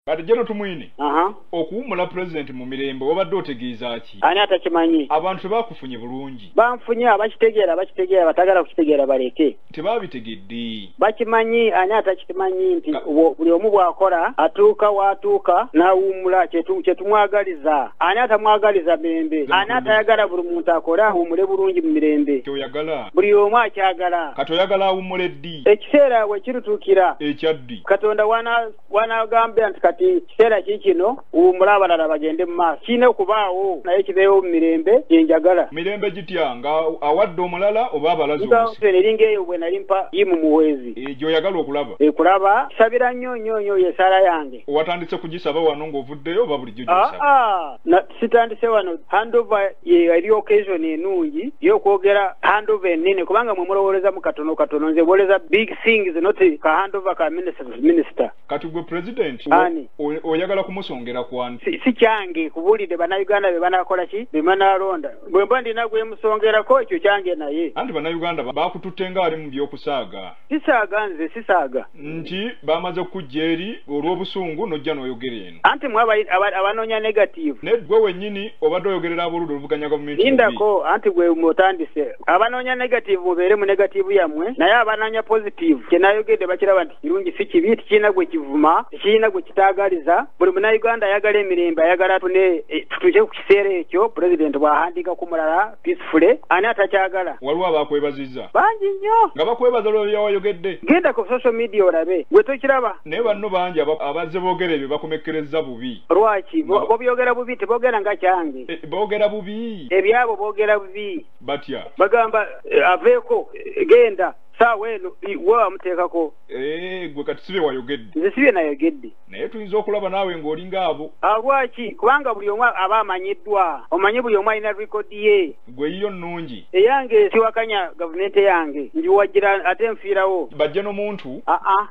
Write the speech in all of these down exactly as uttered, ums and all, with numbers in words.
kati Elly Tumwine aha okuwumula president mu mirembe wabadde otegeeza ki ani atakimanyi abantu tebakufunye bulungi banfunye abakitegeera bakitegeera batagala kukitegeera baleke tebabitegedde bakimanyi ani atakimanyi nti buli omu bw'akola atuuka watuuka n'awummula kyetumwagaliza ani atamwagaliza mirembe ani atayagala buli muntu akole awummule bulungi mu mirembe kyoyagala buli omu akyagala kati oyagala awummule ddi ekiseera we kirituukira ekyaddi katonda wanaagambye nti kati kiseera kikino uwummule abalala bagende mu maaso kirina okubaawo naye kibeewo mu mirembe gyenjagala mirembe gitya nga awadde omulala oba abalazi eringa eyo bwe nali mpa yimu muhoozi gy'oyagala okulaba ekulaba kisabira nnyo nnyo nnyo yesaala yange watandise kugisaba wano ng'ovuddeyo oba bulijjo gyosaba sitandise wano handover eri occasion enungi y'okwogera handover ennene kubanga mwe mulowoleza mu katono katono nze boleza big things not ka handover ka minister kati gwe president oyagala kumusongera kwani si kyange kubuulidde bannayuganda be banakola ki be banalonda bwe mba ndina gwemusongerako ekyo kyange naye anti bannayuganda bakututte nga ali mu by'okusaaga sisaaga nze sisaaga nti bamaze okujja eri olw'obusungu n'ojja n'oyogera eno anti mwe abanoonya negative naye gwe wennyini obadde oyogerera aboludde oluvuganya gavumenti lindako anti gwe mutandise abanoonya negative mubeere mu negative yammwe naye abanoonya positive kyenayogedde bakiraba nti kirungi si kibi tikirina gwe kivuma tikirina gwe kitaagaliza buli munnayuganda ayagala emirembe ayagala tune tutuuke ku kiseera ekyo pulezidenti bw'ahandiika ku mulala peacefully ani atakyagala waliwo abakwebazizza bangi nnyo nga bakwebaza lwe byawayogedde genda ku social media olabe gwe tokiraba naye banno bangi abazze boogera ebyo bakomekkereza bubi lwaki bobyogera bubi teboogera nga kyange boogera bubi ebyabo boogera bubi batya bagamba aveeko genda saawa eno we wamuteekako gwe kati sibe wayogedde nze sibe nayogedde naye tuyinza okulaba naawe ng'olinga abo lwaki kubanga buli omu aba amanyiddwa omanyi buli omu alina rekodi ye gwe yiyo nnungi eyange siwakanya gavumenti yange njiwagira ate nfiirawo bajje n'omuntu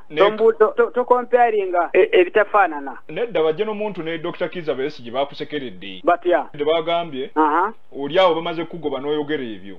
tokomparinga ebitafaanana nedda bajje n'omuntu ne Dokita Kizza Besigye bakusekeredde batya tebagambye oli awo bamaze kugoba n'oyogera ebyo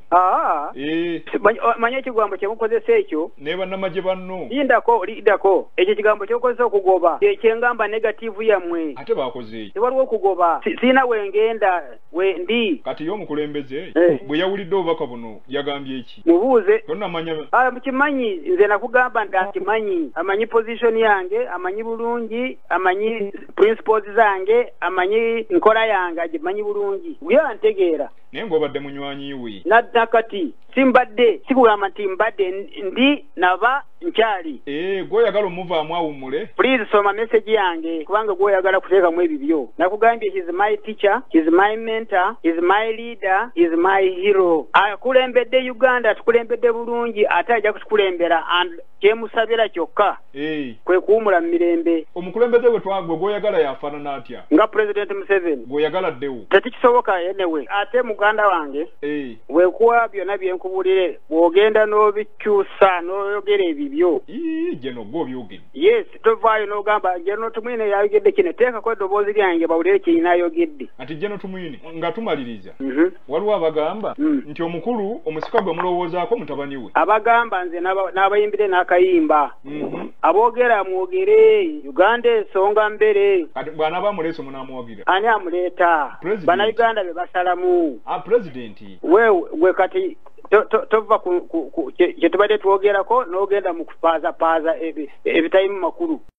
manyi ekigambo kyemukozesa ekyo naye bannamagye banno lindako lidako ekyo ekigambo kyokozesa okugoba ekyengamba negativu yammwe ate bakoze tewaliwo okugoba siina wengenda wendi kati ye omukulembeze bwe yawulidde obubaka buno yagambye eki mubuuze tonnamanya kimanyi nze nakugamba nti akimanyi amanyi position yange amanyi bulungi amanyi principles zange amanyi nkola yange agimanyi bulungi yo antegeera naye ng'obadde munywanyi we nakati simbadde sikugamba nti mbadde ndi naba nkyali gw'oyagala omuvaamu awummule please soma message yange kubanga gw'oyagala kuteekamu ebibyo nakugambye he is my teacher he is my mentor he is my leader he is my hero akulembedde Uganda tukulembedde bulungi ate ajja kutukulembera kyemusabira kyokka kwe kuwumula mu mirembe omukulembeze gwe twagwe gw'oyagala yafaanana atya nga President Museveni gw'oyagala ddewo tekikisoboka yenewe ate muganda wange weekuwa byonna byenkubulire bw'ogenda n'obikyusa n'oyogera ebibyo gye nogwa obyogedde yes tovaayo n'ogamba Elly Tumwine yayogedde kino teekako eddoboozi lyange bawulire kyeyinaayogedde ati Elly Tumwine nga tumaliriza waliwo abagamba nti omukulu omusika gwe mulowoozaako mutabani we abagamba nze n'abayimbire n'akayimba aboogera mwogere Uganda ensonga mbere kati bw'anaaba amuleese munaamuwagira ani amuleeta bannayuganda be basalamu pulezidenti we kati tova kye tubadde twogerako n'ogenda mu kupaazapaaza ebitayimu makulu